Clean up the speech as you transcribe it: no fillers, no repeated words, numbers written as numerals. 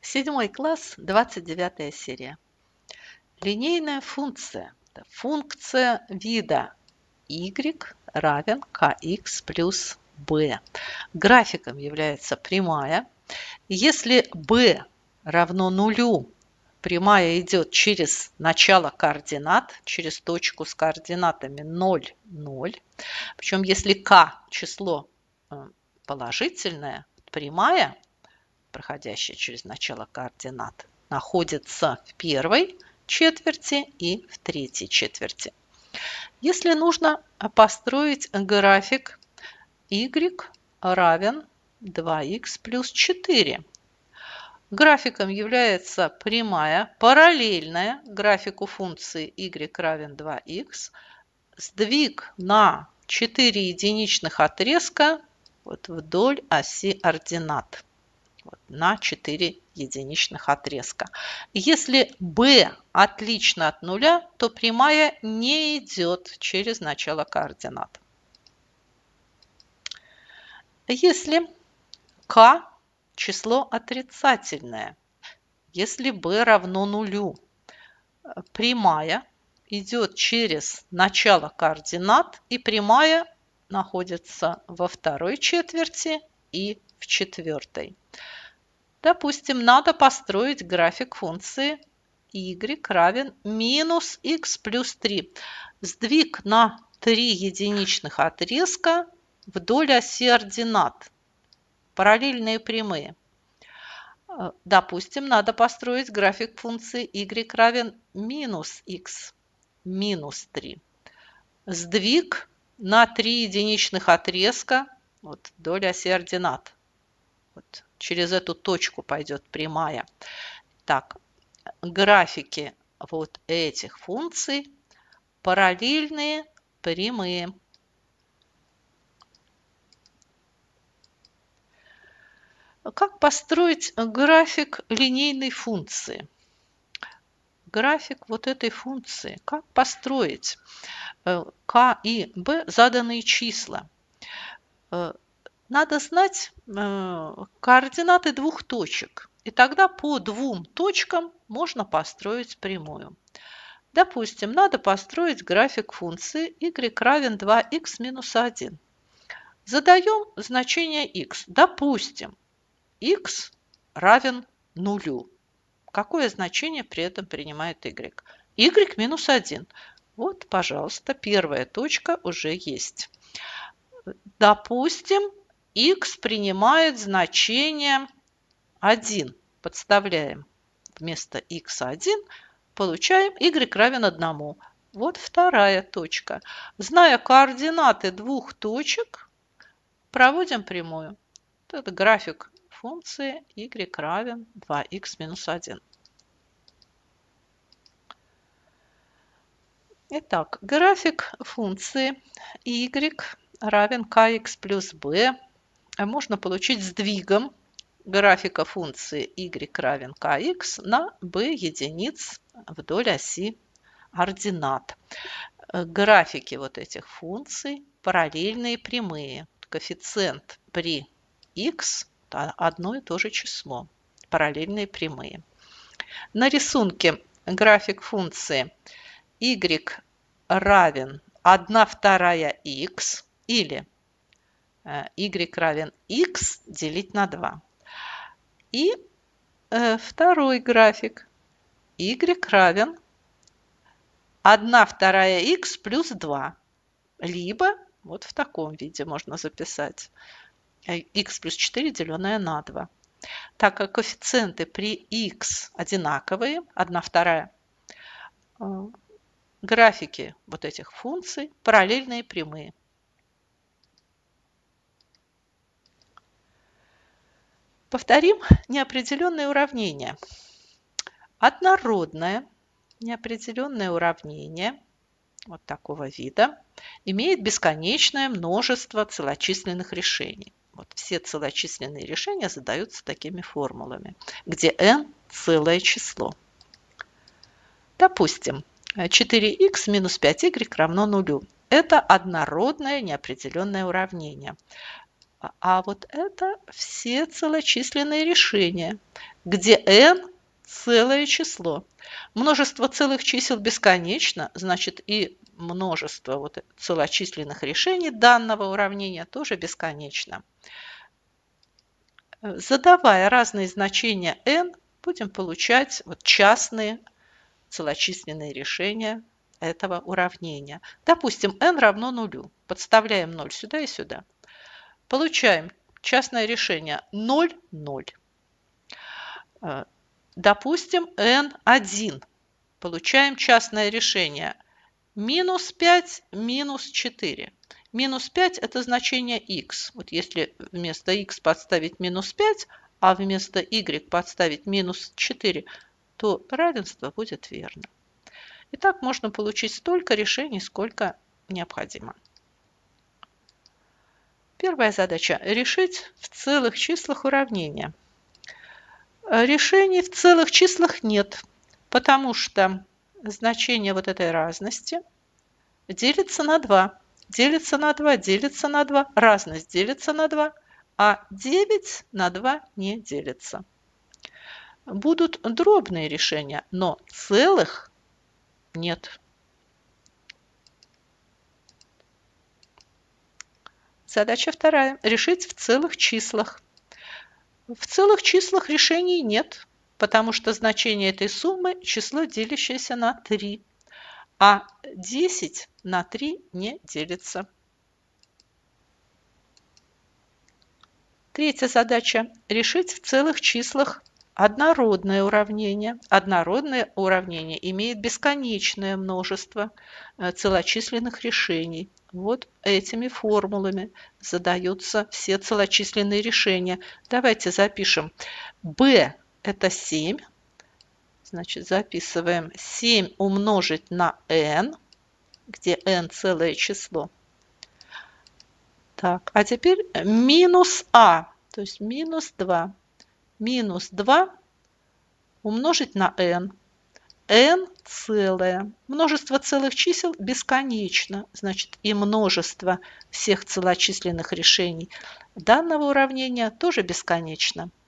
Седьмой класс, 29 серия. Линейная функция. Это функция вида y равен kx плюс b. Графиком является прямая. Если b равно нулю, прямая идет через начало координат, через точку с координатами 0, 0. Причем если k число положительное, прямая, проходящая через начало координат, находится в первой четверти и в третьей четверти. Если нужно построить график y равен 2х плюс 4, графиком является прямая, параллельная графику функции y равен 2х, сдвиг на 4 единичных отрезка вдоль оси ординат. На 4 единичных отрезка. Если b отлично от нуля, то прямая не идет через начало координат. Если k число отрицательное, если b равно нулю, прямая идет через начало координат, и прямая находится во второй четверти и в четвертой. Допустим, надо построить график функции y равен минус x плюс 3. Сдвиг на 3 единичных отрезка вдоль оси ординат. Параллельные прямые. Допустим, надо построить график функции y равен минус x минус 3. Сдвиг на 3 единичных отрезка вдоль оси ординат. Через эту точку пойдет прямая. Так, графики этих функций параллельные прямые. Как построить график линейной функции? График этой функции. Как построить? K и b заданные числа. Надо знать координаты двух точек. И тогда по двум точкам можно построить прямую. Допустим, надо построить график функции y равен 2х минус 1. Задаем значение x. Допустим, x равен нулю. Какое значение при этом принимает y? y минус 1. Вот, пожалуйста, первая точка уже есть. Допустим, x принимает значение 1. Подставляем вместо x1, получаем y равен 1. Вот вторая точка. Зная координаты двух точек, проводим прямую. Это график функции y равен 2х минус 1. Итак, график функции y равен kx плюс b можно получить сдвигом графика функции y равен kx на b единиц вдоль оси ординат. Графики этих функций параллельные прямые. Коэффициент при x одно и то же число. Параллельные прямые. На рисунке график функции y равен 1/2 x или y равен x делить на 2. И второй график y равен 1/2 x плюс 2. Либо в таком виде можно записать x плюс 4 деленное на 2. Так как коэффициенты при x одинаковые, 1/2, графики этих функций параллельные прямые. Повторим неопределенное уравнение. Однородное неопределенное уравнение такого вида имеет бесконечное множество целочисленных решений. Все целочисленные решения задаются такими формулами, где n целое число. Допустим, 4х минус 5y равно нулю. Это однородное неопределенное уравнение. А вот это все целочисленные решения, где n целое число. Множество целых чисел бесконечно, значит и множество вот целочисленных решений данного уравнения тоже бесконечно. Задавая разные значения n, будем получать вот частные целочисленные решения этого уравнения. Допустим, n равно нулю. Подставляем 0 сюда и сюда. Получаем частное решение 0, 0. Допустим, n1. Получаем частное решение минус 5, минус 4. Минус 5 – это значение x. Вот если вместо x подставить минус 5, а вместо y подставить минус 4, то равенство будет верно. И так можно получить столько решений, сколько необходимо. Первая задача – решить в целых числах уравнение. Решений в целых числах нет, потому что значение вот этой разности делится на 2. Делится на 2, делится на 2, разность делится на 2, а 9 на 2 не делится. Будут дробные решения, но целых нет. Задача вторая. Решить в целых числах. В целых числах решений нет, потому что значение этой суммы – число, делящееся на 3, а 10 на 3 не делится. Третья задача – решить в целых числах однородное уравнение. Однородное уравнение имеет бесконечное множество целочисленных решений. Вот этими формулами задаются все целочисленные решения. Давайте запишем. b – это 7. Значит, записываем 7 умножить на n, где n целое число. Так, а теперь минус а, то есть минус 2. Минус 2 умножить на n. n целое. Множество целых чисел бесконечно, значит и множество всех целочисленных решений данного уравнения тоже бесконечно.